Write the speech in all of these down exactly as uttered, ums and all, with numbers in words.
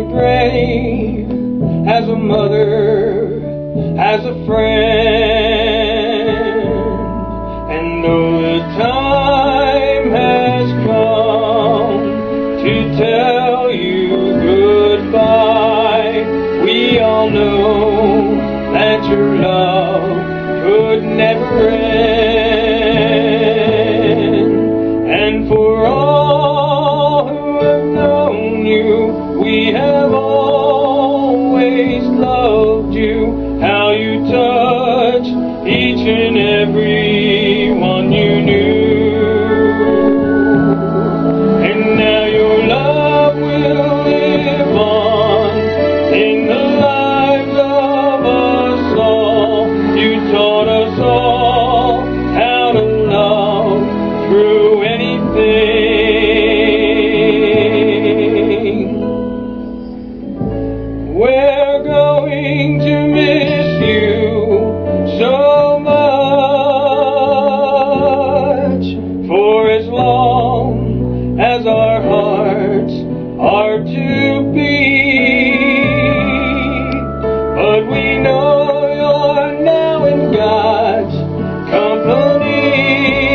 grave, as a mother, as a friend. And though the time has come to tell you goodbye, we all know that your love could never end. And for all who have known you, we have always loved you. How you touch each and every one you knew. And now your love will live on in the lives of us all. You taught us all how to love through anything. We're going to miss you so much, for as long as our hearts are to beat. But we know you're now in God's company.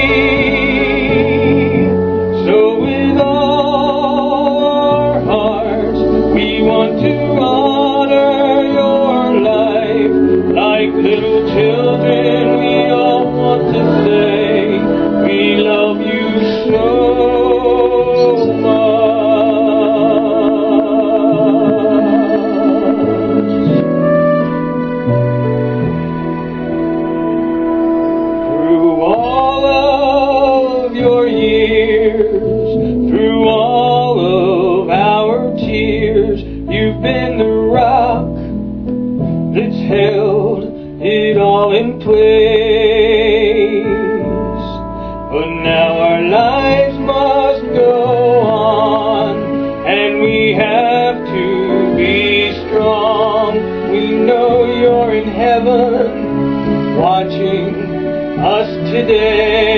So with all our hearts, we want to honor your life. Like little children, we all want to say, we love you so much. Through all of your years, through all of our tears, you've been the rock that's held it all in place. But now our lives must go on, and we have to be strong. We know you're in heaven watching us today.